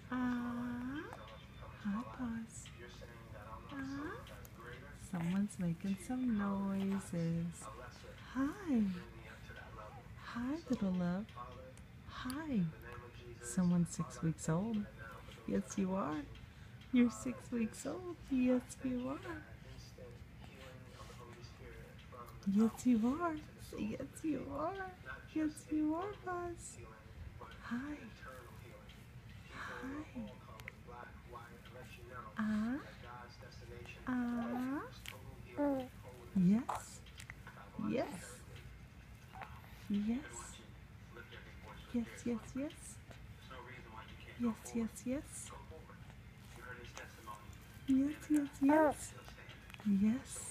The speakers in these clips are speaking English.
Ah, hi, Pause. Ah, someone's making some noises. Hi. Hi, little love. Hi. Someone's 6 weeks old. Yes, you are. You're 6 weeks old. Yes, you are. Yes, you are. Yes, you are. Yes, you are, Buzz. Hi. Hi. Ah. Ah. Yes. Yes. Yes. Yes, yes, yes. Yes, yes, yes. Yes, yes, yes. Yes.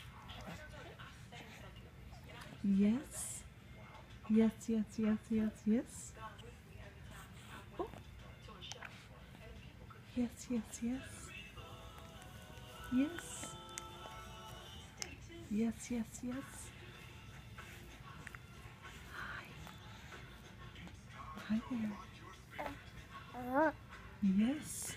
Yes. Yes, yes, yes, yes, yes. Oh, yes, yes, yes. Yes. Yes, yes, yes. Hi. Hi there. Yes.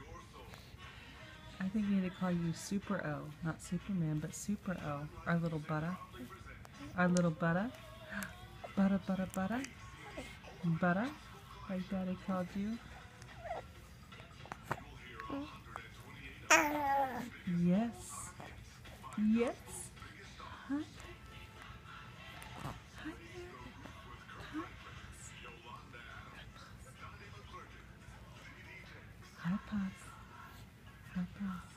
I think we need to call you Super O. Not Superman, but Super O. Our little Butter. Our little Butter. Butter, butter, butter. Butter. Like Daddy called you. Yes. Yes. Hi. Hi there. Hi. Hi, Puff. Hi, Puff.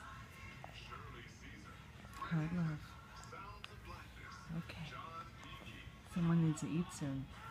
Hi, love. Okay. Someone needs to eat soon.